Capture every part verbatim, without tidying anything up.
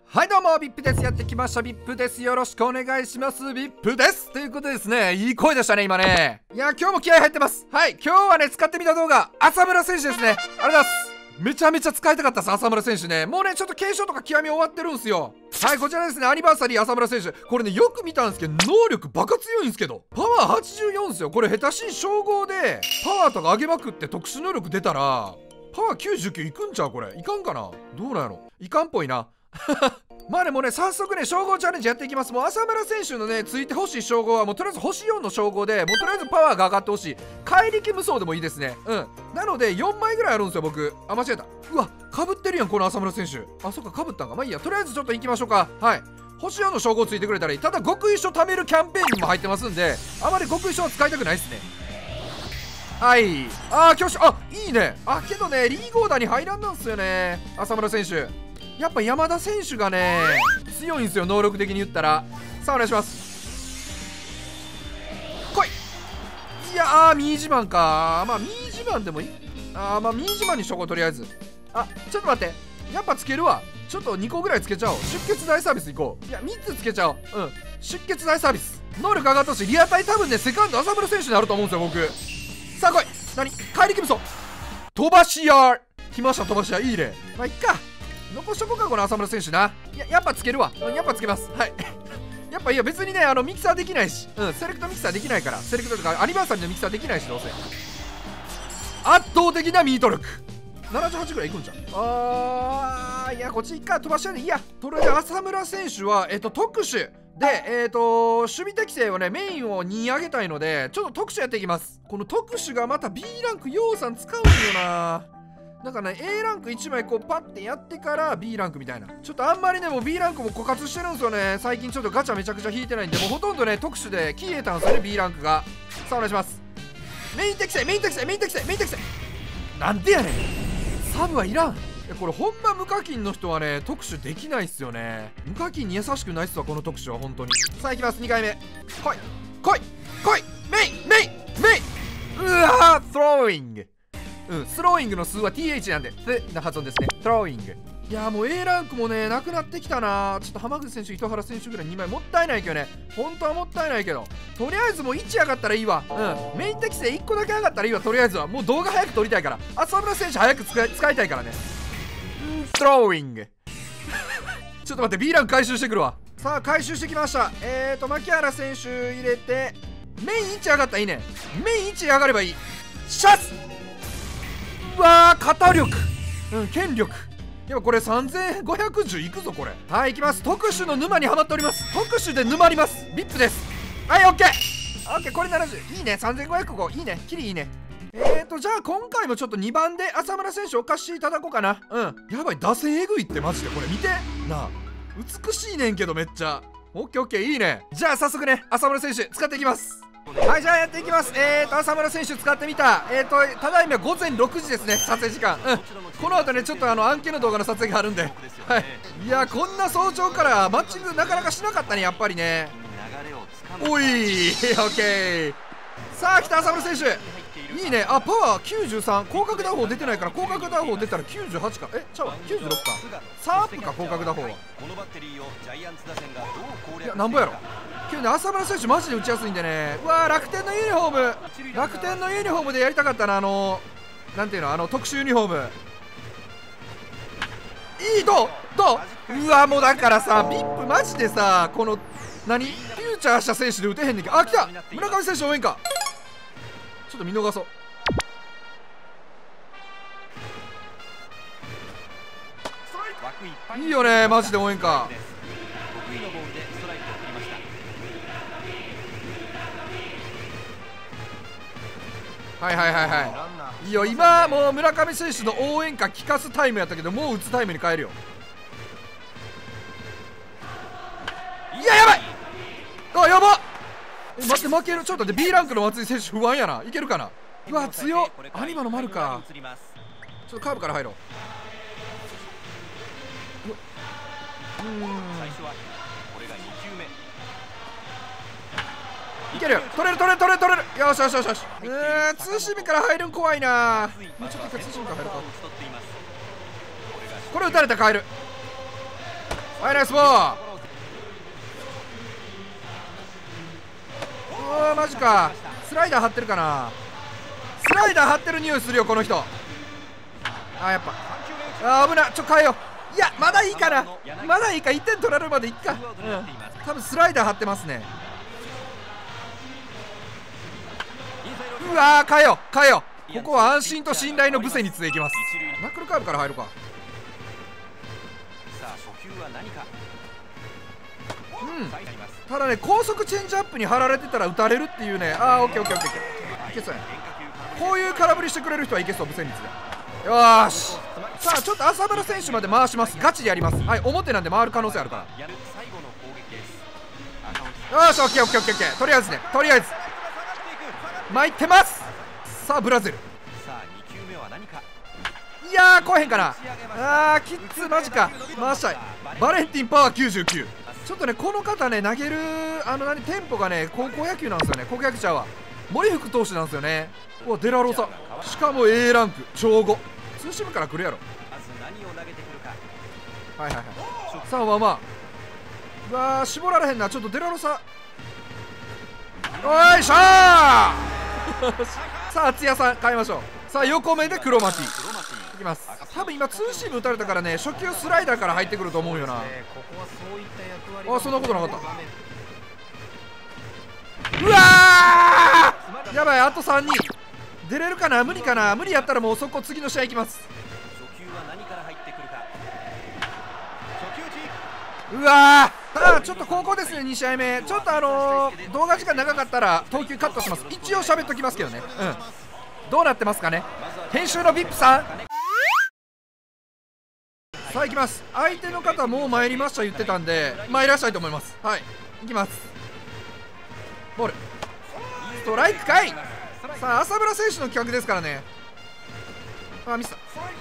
はいどうも ビップ です。やってきました ビップ です。よろしくお願いします。 ビップ ですということでですね、いい声でしたね今ね。いや今日も気合入ってます。はい、今日はね使ってみた動画浅村選手ですね。ありがとうございます。めちゃめちゃ使いたかったです浅村選手ね。もうねちょっと継承とか極み終わってるんすよ。はい、こちらですね、アニバーサリー浅村選手。これねよく見たんですけど能力バカ強いんですけど、パワーはちじゅうよんですよ。これ下手しい称号でパワーとか上げまくって特殊能力出たらパワーきゅうじゅうきゅういくんちゃう。これいかんかな、どうなんやろ。いかんっぽいなまあねもうね早速ね称号チャレンジやっていきます。もう浅村選手のねついてほしい称号はもうとりあえず星よんの称号でもうとりあえずパワーが上がってほしい。怪力無双でもいいですね。うんなのでよんまいぐらいあるんですよ僕。あ間違えた。うわかぶってるやんこの浅村選手。あそっかかぶったんか。まあいいや、とりあえずちょっと行きましょうか。はい、星よんの称号ついてくれたらいい。ただ極意書貯めるキャンペーンにも入ってますんであまり極意書は使いたくないですね。はい、あー挙手、あいいね。あけどねリーグオーダーに入らんなんすよね浅村選手。やっぱ山田選手がね強いんですよ能力的に言ったら。さあお願いします。来い。いやあーミージマンか。まあミージマンでもいい。あーまあミージマンにしとこうとりあえず。あちょっと待って、やっぱつけるわ。ちょっとにこぐらいつけちゃおう。出血大サービスいこう。いやみっつつけちゃおう。うん出血大サービス能力上がったしリアタイ多分ねセカンド浅村選手になると思うんですよ僕。さあ来い。何怪力無双飛ばし屋来ました。飛ばし屋いいね。まあいっか残しとこうかこの浅村選手な。いややっぱつけるわ。やっぱつけます。はいやっぱいや別にねあのミキサーできないし、うんセレクトミキサーできないから。セレクトとかアニバーサリーのミキサーできないしどうせ。圧倒的なミート力ななじゅうはちぐらいいくんじゃん。あーいやこっちいっか飛ばし屋でいいや。とりあえず浅村選手はえっと特殊でえっと守備適性をねメインをに上げたいのでちょっと特殊やっていきます。この特殊がまた ビー ランクようさん使うんよな。だからね エー ランクいちまいこうパッてやってから ビー ランクみたいな。ちょっとあんまりねもう ビー ランクも枯渇してるんですよね最近。ちょっとガチャめちゃくちゃ引いてないんでもうほとんどね特殊で消えたんですよね ビー ランクが。さあお願いします。メイン適性メイン適性メイン適性メイン適性なんでやねんサブはいらん。いやこれほんま無課金の人はね特殊できないっすよね。無課金に優しくないっすわこの特殊は本当に。さあいきますにかいめ。来い来い来いメインメインメイン。うわースローイング。うんスローイングの数は ティーエイチ なんででな発音ですね。スローイング。いやもう エー ランクもねなくなってきたな。ちょっと浜口選手糸原選手ぐらいにまいもったいないけどね。本当はもったいないけどとりあえずもういち上がったらいいわ。うんメイン適性いっこだけ上がったらいいわ。とりあえずはもう動画早く撮りたいから浅村選手早く使い使いたいからね。スローイングちょっと待って ビー ランク回収してくるわ。さあ回収してきました。えーと牧原選手入れてメインいち上がったらいいね。メインいち上がればいい。シャツうわー肩力うん権力。やっぱこれさんぜんごひゃくじゅういくぞこれ。はい行きます。特殊の沼にはまっております。特殊で沼ります。 ビップ です。はい オッケー オッケーこれななじゅういいね。さんぜんごひゃくごいいね。キリいいね。えーとじゃあ今回もちょっとにばんで浅村選手お貸しいただこうかな。うんやばい打線えぐいってマジでこれ見てなあ。美しいねんけどめっちゃオッケーオッケーいいね。じゃあ早速ね浅村選手使っていきます。はいじゃあやっていきます。えーと浅村選手使ってみた。えーとただいまごぜんろくじですね撮影時間。うんこの後ねちょっとあの案件の動画の撮影があるんではいいやこんな早朝からマッチングなかなかしなかったねやっぱりね。おいオッケー。さあ来た浅村選手いいね。あパワーきゅうじゅうさん広角打法出てないから広角打法出たらきゅうじゅうはちか。えちゃうわきゅうじゅうろくか。サープか広角打法は。いやなんぼやろ今日ね浅村選手マジで打ちやすいんでね。うわー楽天のユニフォーム楽天のユニフォームでやりたかったな。あのなんていうのあの特殊ユニフォームいいどうどううわもうだからさ ビップ マジでさこの何フューチャーした選手で打てへんねんけど。あ来た村上選手応援か。ちょっと見逃そう。いいよねマジで応援か。はいはいはいはいいいよ。今もう村上選手の応援歌聞かすタイムやったけどもう打つタイムに変えるよ。いややばいあやばっえ待って負ける。ちょっと待って ビー ランクの松井選手不安やな。いけるかな。うわ強っアニマの丸か。ちょっとカーブから入ろう。うーんいける取れる取れる取れる取れるよしよしよしよし。えーツーシームから入るん怖いな。もうちょっと一回ツーシームから入るか。これ打たれたら変える。 はい、ナイスボール。うわマジか。スライダー張ってるかな。スライダー張ってる匂いするよこの人。あやっぱあ危ない。ちょ変えよう。いやまだいいかな。まだいいか。いってん取られるまでいっか。うん多分スライダー張ってますね。うわー変えよう変えよう。ここは安心と信頼のブセニッツでいきます。ナックルカーブから入るか。うんただね高速チェンジアップに張られてたら打たれるっていうね。ああオッケーオッケーオッケーオッケーいけそうやね。こういう空振りしてくれる人はいけそうブセニッツで。よーしさあちょっと浅村選手まで回します。ガチでやります。はい表なんで回る可能性あるから。よしオッケーオッケーオッケーオッケー。とりあえずねとりあえず巻いてます。さあブラジルいやー来へんかな。あーキッズマジか回したい。バレンティンパワーきゅうじゅうきゅう。ちょっとねこの方ね投げるあの何テンポがね高校野球なんですよね。高校野球ちゃうわ森福投手なんですよね。うわデラロサしかも エー ランク超ごツーシームから来るやろ。はいはいはいさあまあまあうわー絞られへんな。ちょっとデラロサおいしょーさあ津屋さん変えましょう。さあ横目でクロマティいきます。多分今ツーシーム打たれたからね初球スライダーから入ってくると思うよな。あそんなことなかった。うわーやばいあとさんにん出れるかな。無理かな。無理やったらもうそこ次の試合いきます。うわーただちょっと高校ですねに試合目ちょっとあのー、動画時間長かったら投球カットします。一応喋っときますけどね。うんどうなってますかね編集の ブイアイピー さん。さあ行きます。相手の方もう参りました言ってたんで参らしたいと思います。はい行きます。ボールストライクかい。さあ浅村選手の企画ですからね。あミス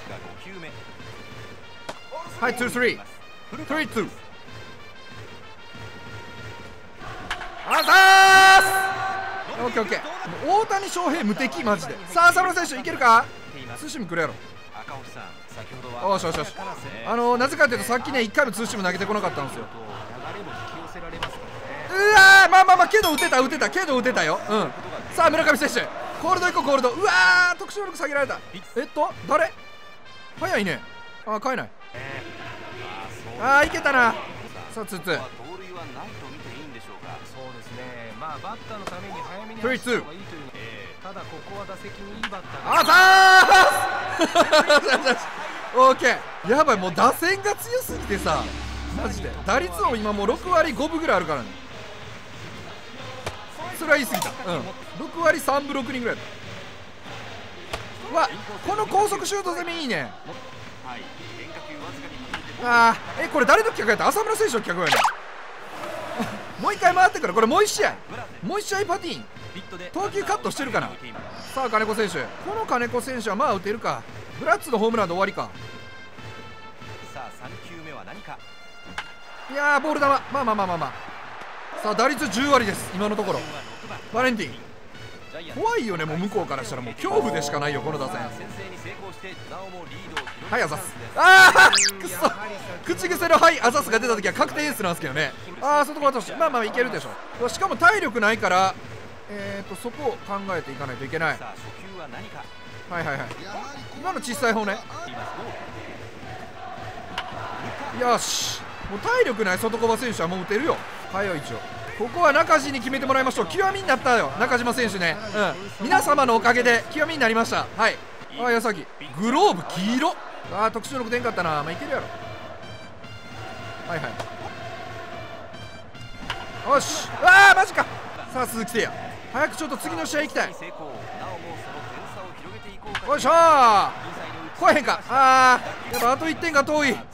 ったはいツースリースリーツーあざーすオッケーオッケー。大谷翔平無敵マジで。さあ浅村選手いけるか。ツーシームくるやろ。よしよしよしあのー、なぜかというとさっきねいっかいもツーシーム投げてこなかったんですよ。うわーまあまあまあけど打てた打てたけど打てたよ。うんさあ村上選手コールドいこうコールド。うわー特殊能力下げられた。えっと誰早いね。あ変えない。あーいけたな。さあツーツーバッターのために早めに走った方がいいという。ただここは打席にいいバッターあざーオーケーやばいもう打線が強すぎてさマジで打率も今もうろくわりごぶぐらいあるからね。それは言い過ぎた。うんろくわりさんぶろくりんぐらいだ。うわこの高速シュート攻めいいね。あーえこれ誰の企画やった。浅村選手の企画やねもう一回回ってくる。これもう一試合もう一試合パティーン投球カットしてるかな。さあ金子選手この金子選手はまあ打てるか。ブラッツのホームランで終わりか。さあさん球目は何か。いやーボール球まあまあまあまあまあさあ打率じゅうわりです今のところ。バレンティン怖いよねもう向こうからしたらもう恐怖でしかないよこの打線。はいあざす。ああくそ口癖のはいあざすが出た時は確定エースなんですけどね。ああそこ渡してまあまあいけるでしょ。しかも体力ないからえーとそこを考えていかないといけない。はいはいはい今の小さい方ね。よしもう体力ない外小選手はもう打てるよ。はいよ一応ここは中地に決めてもらいましょう。極みになったよ中島選手ね。うん皆様のおかげで極みになりました。はいああ矢崎グローブ黄色。ああ特殊能力出んかったな。まあいけるやろ。はいはいよしああマジか。さあ鈴木誠也早くちょっと次の試合行きたい。よいしょー来えへんか。あーやっぱあといってんが遠い。よ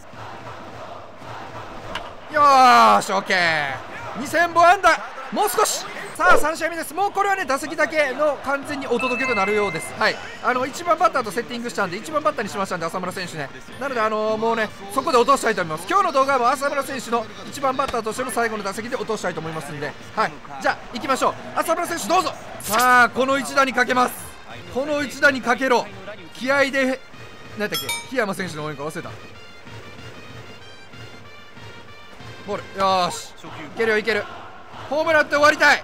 ーし オーケーにせんぼ安打もう少し。さあさん試合目です。もうこれはね打席だけの完全にお届けとなるようです。はいあのいちばんバッターとセッティングしたんでいちばんバッターにしましたんで浅村選手ね。なのであのー、もうねそこで落としたいと思います。今日の動画はもう浅村選手のいちばんバッターとしての最後の打席で落としたいと思いますんで、はいじゃあ行きましょう。浅村選手どうぞ。さあこの一打にかけます。この一打にかけろ。気合で何だっけ檜山選手の応援か忘れた。 ボール、よーし、いけるよいける。ホームランって終わりたい。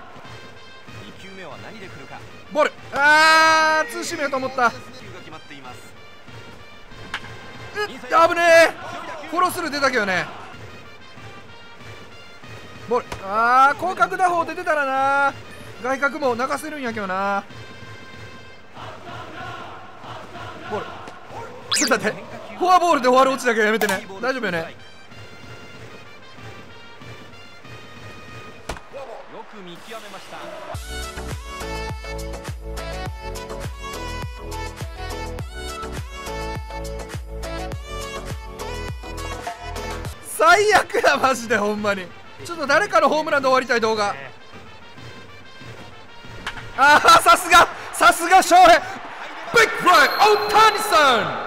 ボール、あーツーシームやと思った。うっ、危ねえ、フォロースルー出たけどね。ボール、あー広角打法出てたらな、外角も流せるんやけどな。ボール、ちょっと待って、フォアボールで終わる落ちだけはやめてね。大丈夫よね。 よく見極めました。 最悪やマジで、ほんまに。ちょっと誰かのホームランで終わりたい動画。ああ、さすがさすが翔平、ビッグプレー大谷さん。